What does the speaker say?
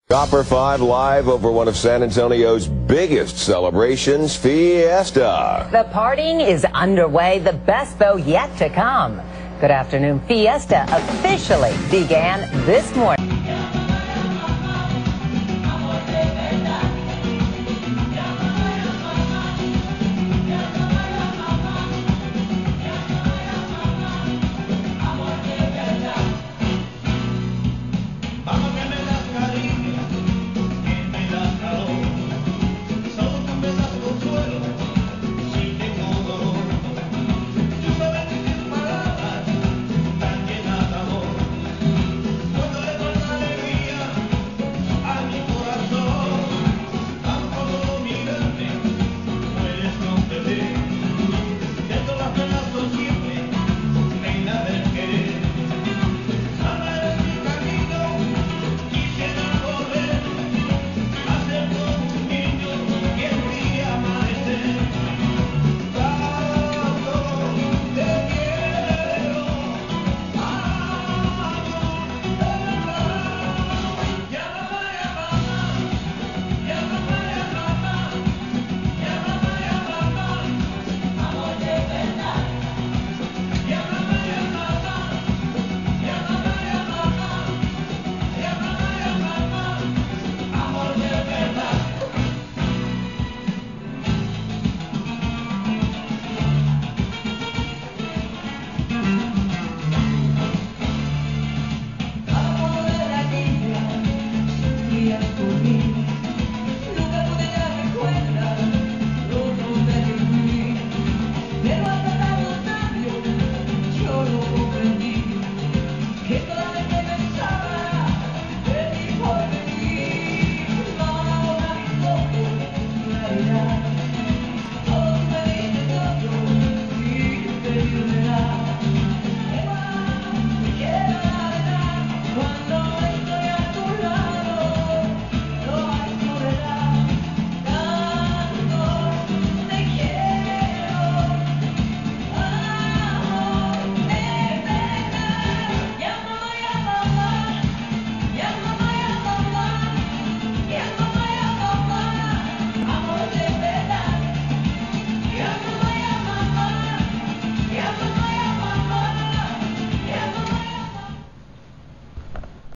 Copper 5 live over one of San Antonio's biggest celebrations, Fiesta. The partying is underway, the best though yet to come. Good afternoon. Fiesta officially began this morning. For me.